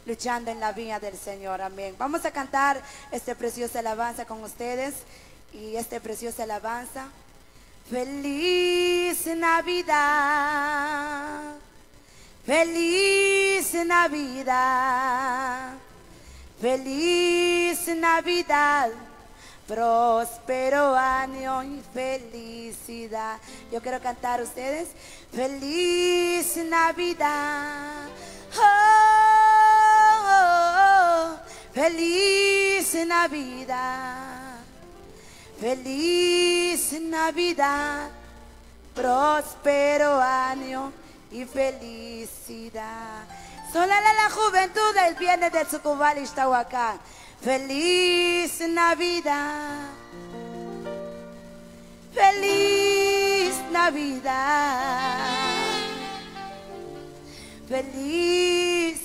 luchando en la vía del Señor. Amén. Vamos a cantar este preciosa alabanza con ustedes. Y este preciosa alabanza. Feliz Navidad. Feliz Navidad. Feliz Navidad. Próspero año y felicidad. Yo quiero cantar a ustedes. Feliz Navidad. Oh, oh, oh. Feliz Navidad. Feliz Navidad. Próspero año y felicidad. Solo la juventud del viernes de Tsucubal y Ixtahuacán. Feliz Navidad. Feliz Navidad. Feliz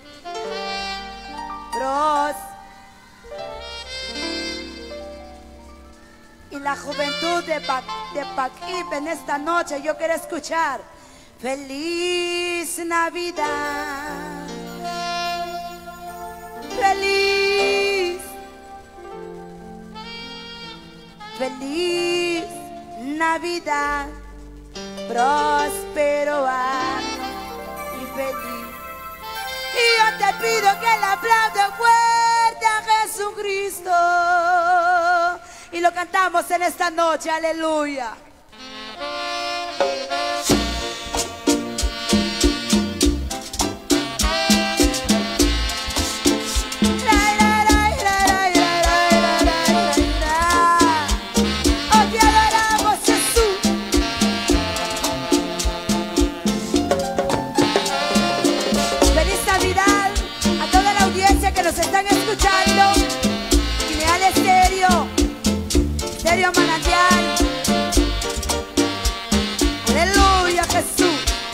y la juventud de Paquip en esta noche yo quiero escuchar. Feliz Navidad. Feliz. Feliz Navidad. Próspero año y feliz. Y yo te pido que le aplaude fuerte a Jesucristo. Y lo cantamos en esta noche, aleluya. Que nos están escuchando, Ideal Estéreo, Estéreo Manantial, aleluya Jesús.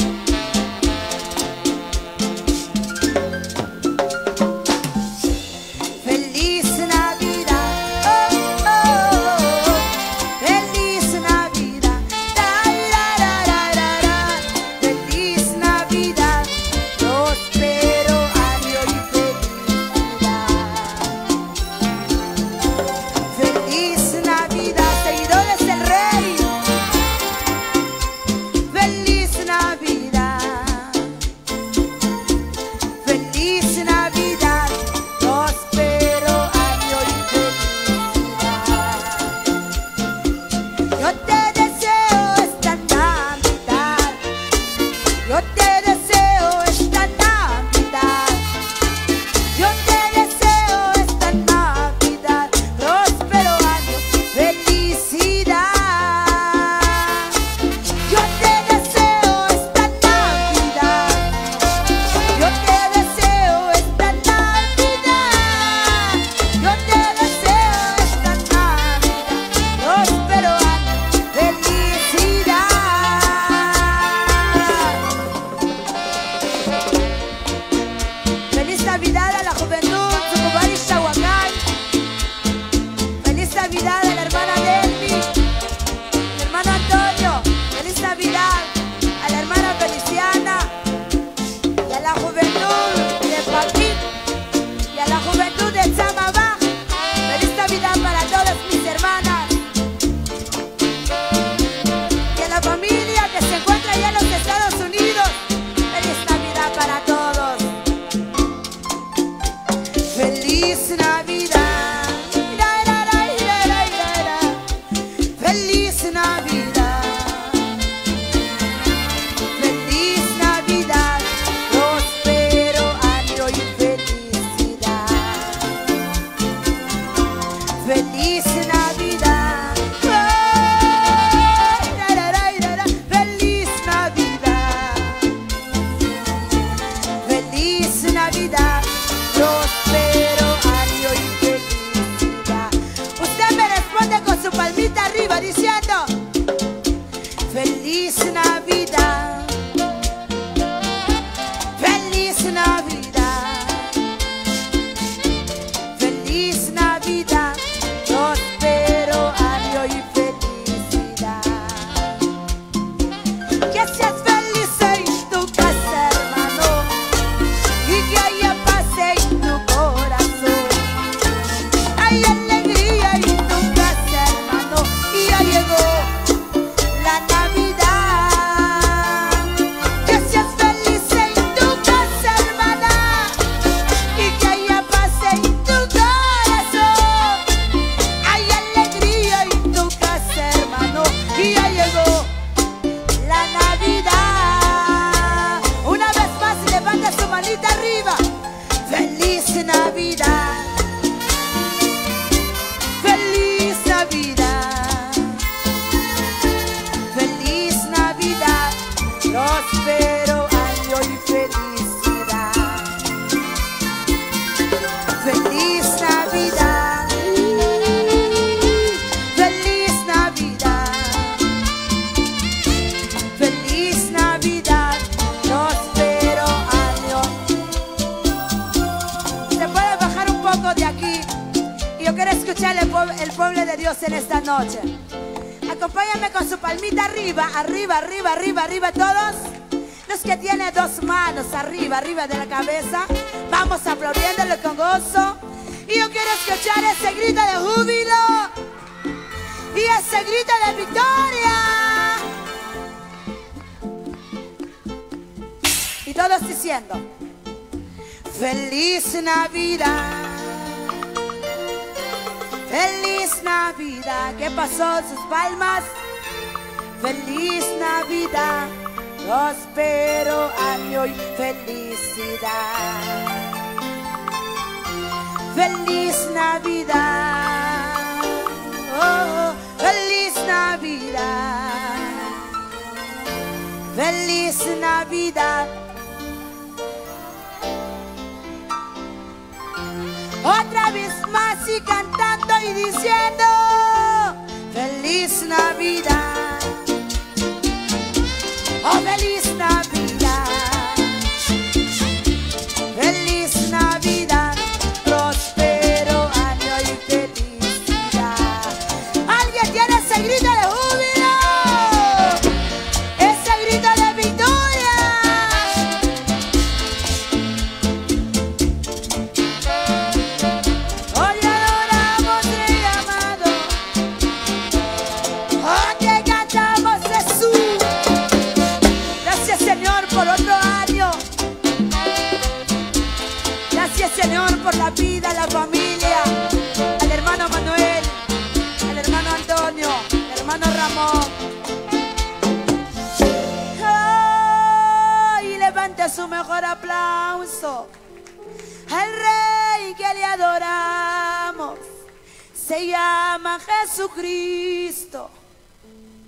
Feliz Navidad, oh, oh, oh. Feliz Navidad, feliz Navidad, próspero año y feliz Navidad, seguidores del Rey. Feliz Navidad. Feliz Navidad. Próspero año y felicidad. Yo te deseo esta Navidad. Yo te deseo esta Navidad. Yo te deseo esta Navidad. Próspero año, felicidad. Yo te deseo esta Navidad. Yo te deseo esta Navidad. Yo te deseo esta Navidad. Próspero año, felicidad. Feliz Navidad a la juventud, Tsucubal y Ixtahuacán. Feliz Navidad a la hermana Delmi, al hermano Antonio. Feliz Navidad a la hermana Feliciana y a la juventud de Paquip y a la juventud de Tzamabaj. Feliz Navidad para todas mis hermanas y a la familia que se encuentra allá en los Estados Unidos. Feliz Navidad para todos. Feliz Navidad. Feliz Navidad. Feliz Navidad. Próspero año y felicidad. Feliz Navidad. Feliz Navidad. Feliz Navidad. Próspero año y felicidad. Usted me responde con su palmita arriba diciendo: Feliz Navidad. Feliz Navidad. Feliz Navidad. Próspero año y felicidad. Que seas feliz en tu casa, hermano, y que haya paz arriba. Feliz Navidad. Feliz Navidad. Feliz Navidad. Próspero año y felicidad. Feliz Navidad. Feliz Navidad. Feliz Navidad. Próspero año. Se puede bajar un poco de aquí. Y yo quiero escuchar el pueblo de Dios en esta noche. Acompáñame con su palmita arriba, arriba, arriba, arriba, arriba, todos. Los que tienen dos manos arriba, arriba de la cabeza. Vamos aplaudiéndole con gozo. Y yo quiero escuchar ese grito de júbilo y ese grito de victoria. Y todos diciendo: Feliz Navidad. Feliz Navidad. ¿Qué pasó? Sus palmas. Feliz Navidad. Próspero año y felicidad. Feliz Navidad. Oh, feliz Navidad. Feliz Navidad. Otra vez más y cantando y diciendo: Feliz Navidad. Oh, feliz Navidad. Feliz Navidad. Próspero año y felicidad. ¿Alguien tiene ese grito de júbilo? Ese grito de victoria. Hoy adoramos, Rey amado. Hoy te cantamos, Jesús. Gracias, Señor, por otro año. Gracias, Señor, por la vida, la familia, al hermano Manuel, al hermano Antonio, al hermano Ramón. Oh, y levante su mejor aplauso al Rey que le adoramos. Se llama Jesucristo.